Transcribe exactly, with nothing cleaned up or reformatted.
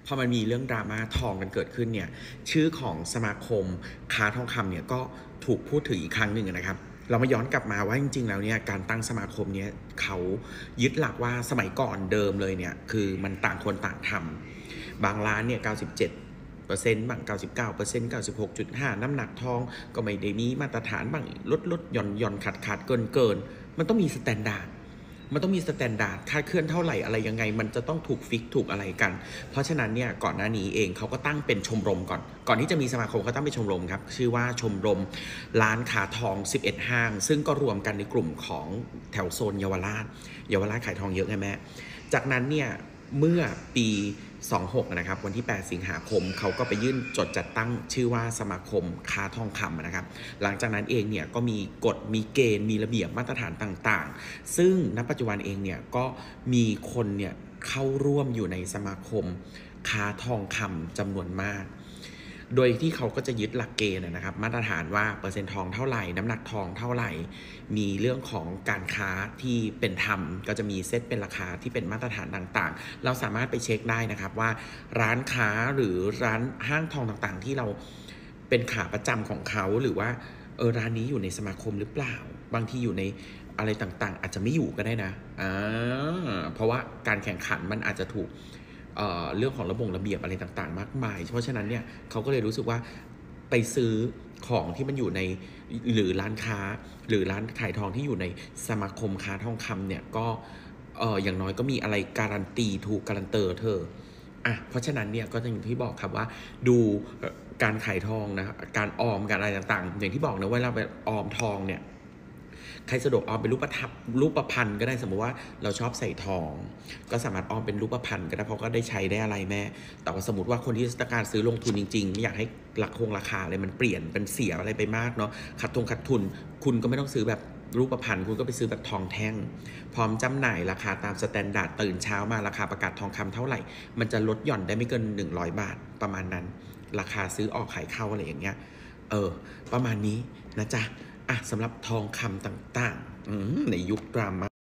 พอมันมีเรื่องดราม่าทองกันเกิดขึ้นเนี่ยชื่อของสมาคมค้าทองคำเนี่ยก็ถูกพูดถึงอีกครั้งหนึ่งนะครับเรามาย้อนกลับมาว่าจริงๆแล้วเนี่ยการตั้งสมาคมเนี่ยเขายึดหลักว่าสมัยก่อนเดิมเลยเนี่ยคือมันต่างคนต่างทำบางร้านเนี่ยเก้าสิบเจ็ดเปอร์เซ็นต์บางเก้าสิบเก้าเปอร์เซ็นต์เก้าสิบหกจุดห้าน้ำหนักทองก็ไม่ได้มีมาตรฐานบางลดลดหย่อนหย่อนขาดขาดเกินเกินมันต้องมีสแตนดาร์ดมันต้องมีสแตนดาร์ดคาดเคลื่อนเท่าไหร่อะไรยังไงมันจะต้องถูกฟิกถูกอะไรกันเพราะฉะนั้นเนี่ยก่อนหน้านี้เองเขาก็ตั้งเป็นชมรมก่อนก่อนที่จะมีสมาคมเขาตั้งเป็นชมรมครับชื่อว่าชมรมร้านค้าทองสิบเอ็ดห้างซึ่งก็รวมกันในกลุ่มของแถวโซนเยาวราชเยาวราชขายทองเยอะไงแม่จากนั้นเนี่ยเมื่อปีสองหกนะครับวันที่แปดสิงหาคมเขาก็ไปยื่นจดจัดตั้งชื่อว่าสมาคมค้าทองคำนะครับหลังจากนั้นเองเนี่ยก็มีกฎมีเกณฑ์มีระเบียบมาตรฐานต่างๆซึ่งณปัจจุบันเองเนี่ยก็มีคนเนี่ยเข้าร่วมอยู่ในสมาคมค้าทองคำจำนวนมากโดยที่เขาก็จะยึดหลักเกณฑ์นะครับมาตรฐานว่าเปอร์เซ็นต์ทองเท่าไหร่น้ำหนักทองเท่าไหร่มีเรื่องของการค้าที่เป็นธรรมก็จะมีเซตเป็นราคาที่เป็นมาตรฐานต่างๆเราสามารถไปเช็คได้นะครับว่าร้านค้าหรือร้านห้างทองต่างๆที่เราเป็นขาประจำของเขาหรือว่าเออร้านนี้อยู่ในสมาคมหรือเปล่าบางที่อยู่ในอะไรต่างๆอาจจะไม่อยู่ก็ได้นะอ่าเพราะว่าการแข่งขันมันอาจจะถูกเอ่อเรื่องของระบบระเบียบอะไรต่างๆมากมายเพราะฉะนั้นเนี่ยเขาก็เลยรู้สึกว่าไปซื้อของที่มันอยู่ในหรือร้านค้าหรือร้านขายทองที่อยู่ในสมาคมค้าทองคำเนี่ยก็เอออย่างน้อยก็มีอะไรการันตีถูกการันเตอร์เธออ่ะเพราะฉะนั้นเนี่ยก็อย่างที่บอกครับว่าดูการขายทองนะการออมการอะไรต่างๆอย่างที่บอกนะเวลาไปออมทองเนี่ยใครสะดวกออมเป็นรูปทับรูปพันธ์ก็ได้สมมติว่าเราชอบใส่ทองก็สามารถออมเป็นรูปพันธ์ก็ได้เพราะก็ได้ใช้ได้อะไรแม่แต่ว่าสมมติว่าคนที่ต้องการซื้อลงทุนจริงๆไม่อยากให้ราคงราคาอะไรมันเปลี่ยนเป็นเสียอะไรไปมากเนาะขาดทุนขาดทุนคุณก็ไม่ต้องซื้อแบบรูปพันธ์คุณก็ไปซื้อแบบทองแท่งพร้อมจำหน่ายราคาตามสแตนดาร์ดตื่นเช้ามาราคาประกาศทองคำเท่าไหร่มันจะลดหย่อนได้ไม่เกินหนึ่งร้อยบาทประมาณนั้นราคาซื้อออกขายเข้าอะไรอย่างเงี้ยเออประมาณนี้นะจ๊ะอ่ะสำหรับทองคำต่างๆในยุคดราม่า